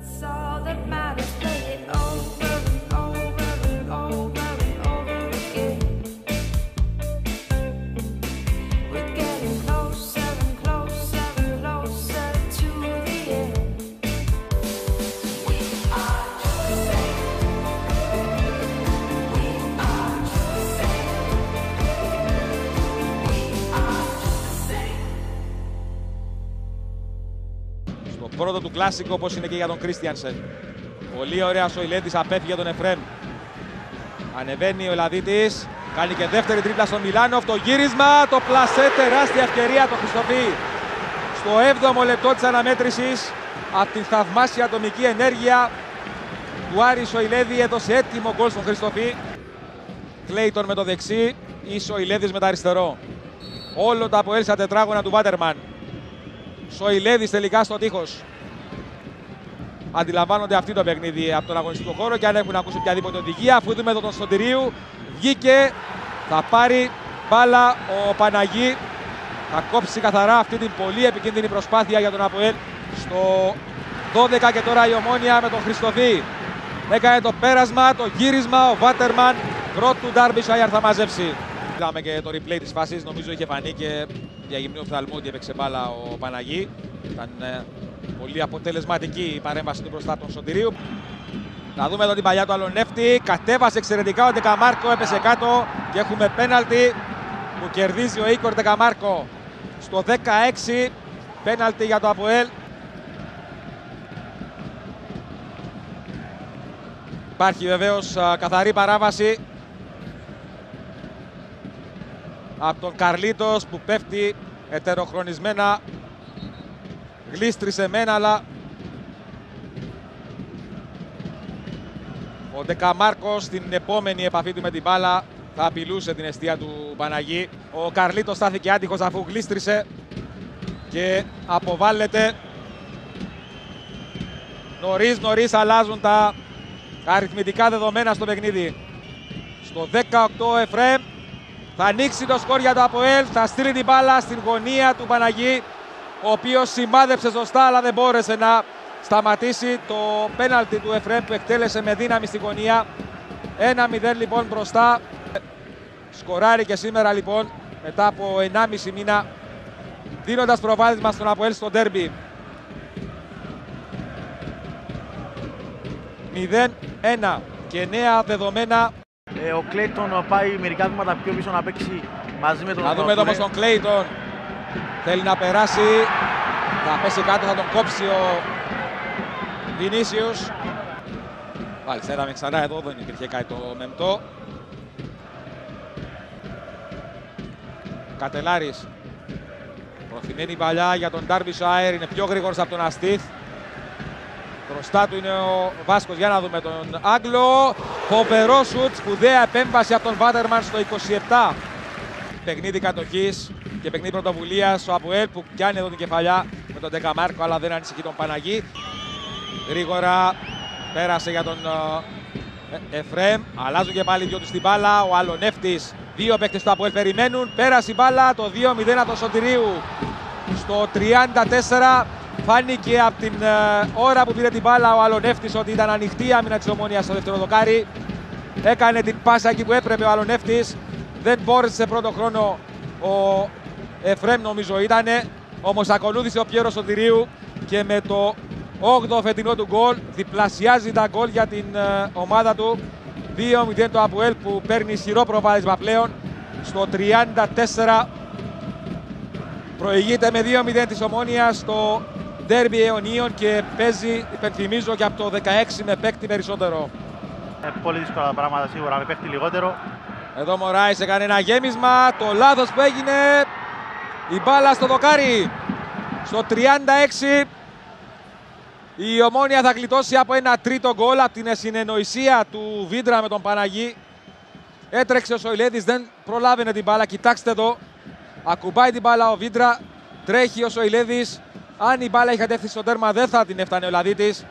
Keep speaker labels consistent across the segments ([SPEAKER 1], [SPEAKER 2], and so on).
[SPEAKER 1] That's all that matters. Play it over and over and over and over again. We're getting closer and closer and closer to the end. We are just the same. We are just the same. We are just the same.
[SPEAKER 2] Στο πρώτο του κλάσικο, όπως είναι και για τον Κρίστιανσεν. Πολύ ωραία Σοηλέδης, απέφυγε τον Εφρέμ. Ανεβαίνει ο Ελλαδίτης, κάνει και δεύτερη τρίπλα στον Μιλάνοφ. Το γύρισμα, το πλασέ, τεράστια ευκαιρία το Χριστοφή. Στο 7ο λεπτό της αναμέτρησης, από την θαυμάσια ατομική ενέργεια του Άρη Σοηλέδη, έδωσε έτοιμο γκολ στον Χριστοφή. Κλέιτον με το δεξί ή Σοηλέδης με το αριστερό. Όλο τα ΑΠΟΕΛ στα τετράγωνα του Βάτερμαν. Σοηλέδης τελικά στο τείχος. Αντιλαμβάνονται αυτή το παιχνίδι από τον αγωνιστικό χώρο και αν έχουν ακούσει οποιαδήποτε οδηγία, αφού δούμε εδώ τον Σωτηρίου, βγήκε, θα πάρει μπάλα ο Παναγί, θα κόψει καθαρά αυτή την πολύ επικίνδυνη προσπάθεια για τον ΑΠΟΕΛ στο 12 και τώρα η Ομόνοια με τον Χριστοφή. Έκανε το πέρασμα, το γύρισμα, ο Βάτερμαν, πρώτου Ντάρμπισαϊρ θα μαζέψει. Είδαμε και το replay της φάσης, νομίζω είχε φανεί και για γυμνή οφθαλμού ότι έπαιξε μπάλα ο Παναγί. Ήταν πολύ αποτελεσματική η παρέμβαση του μπροστά από τον Σωτηρίου. Να δούμε εδώ την παλιά του Αλονεύτη. Κατέβασε εξαιρετικά ο Ντεκαμάρκο, έπεσε κάτω και έχουμε πέναλτι που κερδίζει ο Ίκορ Ντεκαμάρκο στο 16. Πέναλτι για το ΑΠΟΕΛ. Υπάρχει βεβαίως καθαρή παράβαση από τον Καρλίτος που πέφτει ετεροχρονισμένα. Γλίστρισε μένα, αλλά ο Ντεκαμάρκο στην επόμενη επαφή του με την μπάλα θα απειλούσε την εστία του Παναγί. Ο Καρλίτος στάθηκε άτυχος αφού γλίστρισε και αποβάλλεται. Νωρίς αλλάζουν τα αριθμητικά δεδομένα στο παιχνίδι. Στο 18 Εφρέμ θα ανοίξει το σκορ για το ΑΠΟΕΛ, θα στείλει την μπάλα στην γωνία του Παναγί, ο οποίος σημάδεψε σωστά αλλά δεν μπόρεσε να σταματήσει το πέναλτι του Εφρέμ που εκτέλεσε με δύναμη στην γωνία. 1-0 λοιπόν μπροστά. Σκοράρει και σήμερα λοιπόν μετά από 1,5 μήνα, δίνοντας προβάδισμα στον ΑΠΟΕΛ στο ντέρμπι. 0-1 και νέα δεδομένα.
[SPEAKER 3] Ο Κλέιτον πάει μερικά βήματα πιο πίσω να παίξει μαζί με τον...
[SPEAKER 2] Να δούμε εδώ όμως τον Κλέιτον. Θέλει να περάσει. Θα πέσει κάτω, θα τον κόψει ο Βινίσιους. Μάλιστα, είδαμε ξανά εδώ, δεν υπήρχε κάτι το μεμπτό. Κατελάρης. Προθυμένη παλιά για τον Ντάρμπισαϊρ, είναι πιο γρήγορος από τον Αστίθ. Μπροστά του είναι ο Βάσκος, για να δούμε τον Άγγλο. Φοβερό σουτ, σπουδαία επέμβαση από τον Βάτερμαν στο 27. Παιχνίδι κατοχής και παιχνίδι πρωτοβουλίας ο ΑΠΟΕΛ που πιάνει εδώ την κεφαλιά με τον Ντεκαμάρκο, αλλά δεν ανησυχεί τον Παναγί. Γρήγορα πέρασε για τον Εφρέμ. Αλλάζουν και πάλι δυο τους την μπάλα. Ο Αλονεύτης, δύο παίκτες του ΑΠΟΕΛ περιμένουν. Πέρασε η μπάλα, το 2-0 από τον Σωτηρίου. Στο 34 φάνηκε από την ώρα που πήρε την μπάλα ο Αλονεύτης ότι ήταν ανοιχτή η άμυνα της Ομόνοιας στο δεύτερο δοκάρι. Έκανε την πάσα εκεί που έπρεπε ο Αλονεύτης. Δεν μπόρεσε σε πρώτο χρόνο ο Εφρέμ, νομίζω ήτανε. Όμως ακολούθησε ο Πιέρο Σωτηρίου και με το 8ο φετινό του γκολ διπλασιάζει τα γκολ για την ομάδα του. 2-0 το ΑΠΟΕΛ που παίρνει ισχυρό προβάδισμα πλέον. Στο 34 προηγείται με 2-0 της Ομόνοιας στο ντέρμπι αιωνίων και παίζει, υπενθυμίζω, και από το 16 με παίκτη περισσότερο.
[SPEAKER 3] Πολύ δύσκολα τα πράγματα σίγουρα, με παίκτη λιγότερο.
[SPEAKER 2] Εδώ Μωράης έκανε ένα γέμισμα, το λάθος που έγινε, η μπάλα στο δοκάρι. Στο 36 η Ομόνοια θα γλιτώσει από ένα τρίτο γκολ από την συνεννοησία του Βίντρα με τον Παναγί. Έτρεξε ο Σοηλέδης, δεν προλάβαινε την μπάλα, κοιτάξτε εδώ. Ακουμπάει την μπάλα ο Βίντρα, τρέχει ο Σοηλέδης. Αν η μπάλα είχε κατεύθυνση στο τέρμα δεν θα την έφτανε ο Λαδίτης.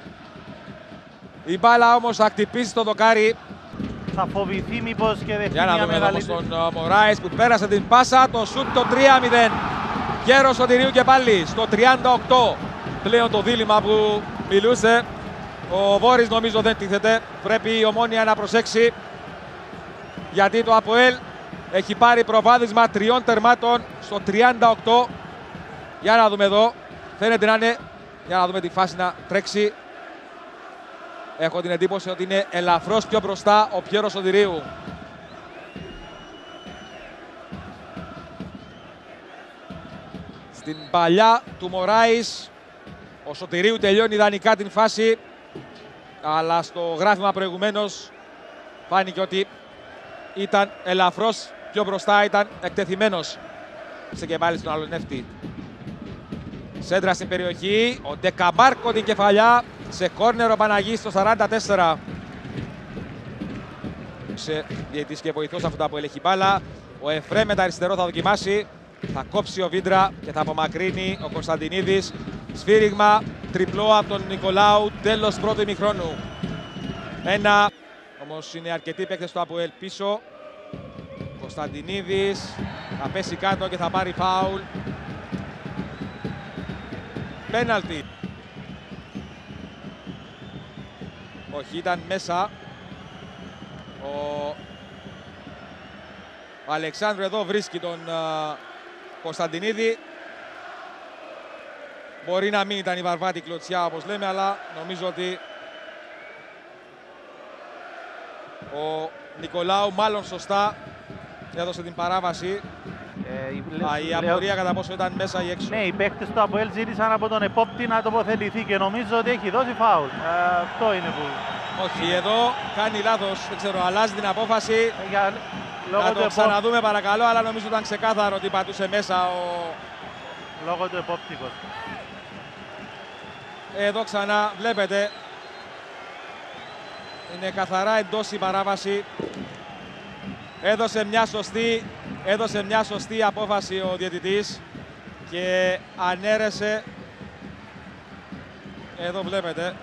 [SPEAKER 2] Η μπάλα όμως θα χτυπήσει στο δοκάρι.
[SPEAKER 3] Θα φοβηθεί μήπως και δεχτεί
[SPEAKER 2] Για να
[SPEAKER 3] μια
[SPEAKER 2] δούμε εδώ
[SPEAKER 3] μεγαλύτερη.
[SPEAKER 2] τον Μωράης που πέρασε την πάσα, το σουτ το 3-0. Γέρος Σωτηρίου και πάλι στο 38. Πλέον το δίλημμα που μιλούσε. Ο Βόρης νομίζω δεν τίθεται. Πρέπει η Ομόνοια να προσέξει. Γιατί το ΑΠΟΕΛ έχει πάρει προβάδισμα 3 τερμάτων στο 38. Για να δούμε εδώ. Φαίνεται να είναι. Για να δούμε τη φάση να τρέξει. Έχω την εντύπωση ότι είναι ελαφρώς πιο μπροστά ο Πιέρος Σωτηρίου. Στην παλιά του Μωράης, ο Σωτηρίου τελειώνει ιδανικά την φάση, αλλά στο γράφημα προηγουμένως φάνηκε ότι ήταν ελαφρώς πιο μπροστά, ήταν εκτεθειμένος. Σε και πάλι στον Αλονεύτη. Σέντρα στην περιοχή, ο Ντεκαμπάρκο την κεφαλιά, σε κόρνερ ο Παναγής στο 44. Σε διαιτής και βοηθός αυτού που ελέγχει μπάλα. Ο Εφρέ με τα αριστερό θα δοκιμάσει. Θα κόψει ο Βίντρα και θα απομακρύνει ο Κωνσταντινίδης. Σφύριγμα τριπλό από τον Νικολάου, τέλος πρώτου ημιχρόνου. Ένα, όμως είναι αρκετοί παίκτες του ΑΠΟΕΛ πίσω. Κωνσταντινίδης θα πέσει κάτω και θα πάρει φάουλ. Πέναλτι. Όχι, ήταν μέσα. Ο Αλεξάνδρου εδώ βρίσκει τον Κωνσταντινίδη. Μπορεί να μην ήταν η βαρβάτη κλωτσιά όπως λέμε, αλλά νομίζω ότι ο Νικολάου μάλλον σωστά έδωσε την παράβαση. Η απορία κατά πόσο ήταν μέσα ή έξω.
[SPEAKER 3] Ναι, οι παίκτες του ΑΠΟΕΛ ζήτησαν από τον επόπτη να τοποθετηθεί και νομίζω ότι έχει δώσει φάουλ. Αυτό είναι που...
[SPEAKER 2] Όχι, εδώ κάνει λάθος, δεν ξέρω, αλλάζει την απόφαση.
[SPEAKER 3] Λόγω
[SPEAKER 2] να
[SPEAKER 3] του
[SPEAKER 2] το ξαναδούμε παρακαλώ, αλλά νομίζω ήταν ξεκάθαρο ότι πατούσε μέσα
[SPEAKER 3] λόγω του επόπτικος.
[SPEAKER 2] Εδώ ξανά βλέπετε, είναι καθαρά εντός η παράβαση. Έδωσε μια σωστή απόφαση ο διαιτητής και ανέρεσε. Εδώ βλέπετε.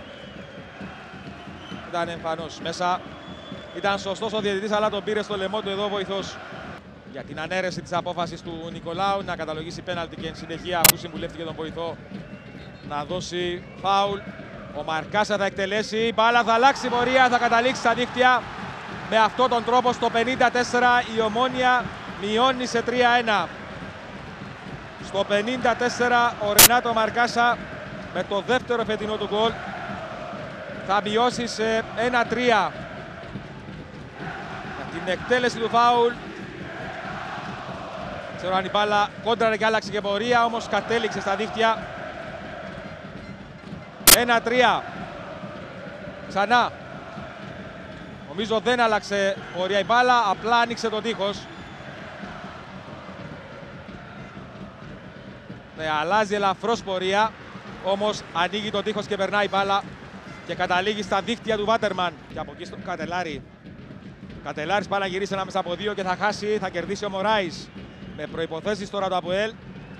[SPEAKER 2] Ήταν εμφανώς μέσα. Ήταν σωστός ο διαιτητής, αλλά τον πήρε στο λαιμό του εδώ ο βοηθός. Για την ανέρεση της απόφασης του Νικολάου να καταλογίσει πέναλτι και εν συνεχεία, αφού συμβουλεύτηκε τον βοηθό, να δώσει φάουλ. Ο Μαρκάσα θα εκτελέσει, η μπάλα θα αλλάξει πορεία, θα καταλήξει στα δίκτυα. Με αυτόν τον τρόπο στο 54 η Ομόνοια μειώνει σε 3-1. Στο 54 ο Ρενάτο Μαρκάσα με το δεύτερο φετινό του γκολ θα μειώσει σε 1-3. Την εκτέλεση του φάουλ. Ξέρω αν η μπάλα κόντραρε και άλλαξε και πορεία, όμως κατέληξε στα δίχτυα. 1-3. Ξανά. Νομίζω δεν άλλαξε πορεία η μπάλα, απλά άνοιξε το τείχος. Ναι, αλλάζει ελαφρώς πορεία, όμως ανοίγει το τείχος και περνάει η μπάλα και καταλήγει στα δίχτυα του Βάτερμαν. Και από εκεί στον Κατελάρη. Κατελάρης πάει να γυρίσει ανάμεσα από δύο και θα χάσει, θα κερδίσει ο Μωράης. Με προϋποθέσεις τώρα το ΑΠΟΕΛ.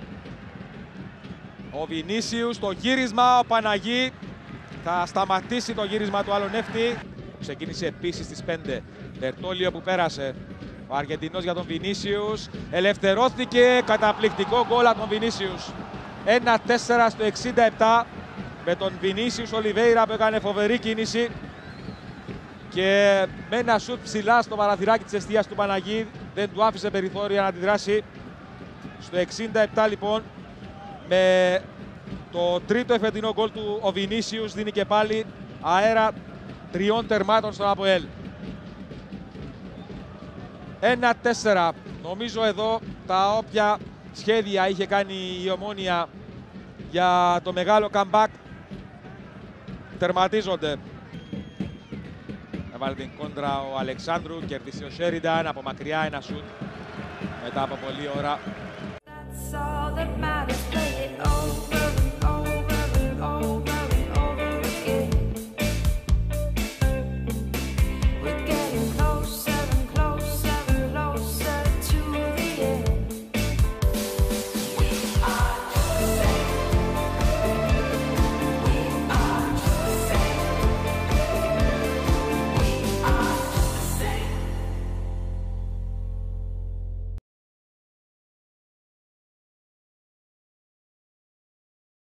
[SPEAKER 2] Ο Βινίσιους, το γύρισμα, ο Παναγή θα σταματήσει το γύρισμα του Αλονεύτη. Ξεκίνησε επίσης στις 5. Μπερτόλιο που πέρασε. Ο Αργεντινός για τον Βινίσιους. Ελευθερώθηκε, καταπληκτικό γκολ από τον Βινίσιους. 1-4 στο 67 με τον Βινίσιους Ολιβέιρα που έκανε φοβερή κίνηση. Και με ένα σουτ ψηλά στο παραθυράκι της εστίας του Παναγή δεν του άφησε περιθώρια να αντιδράσει. Στο 67 λοιπόν με το τρίτο εφετινό γκολ του ο Βινίσιους δίνει και πάλι αέρα 3 τερμάτων στον ΑΠΟΕΛ. 1-4. Νομίζω εδώ τα όποια σχέδια είχε κάνει η Ομόνοια για το μεγάλο comeback τερματίζονται. Έβαλε την κόντρα ο Αλεξάνδρου, κερδίσει ο Σέρινταν από μακριά ένα σουτ μετά από πολλή ώρα.
[SPEAKER 1] That's all that matters.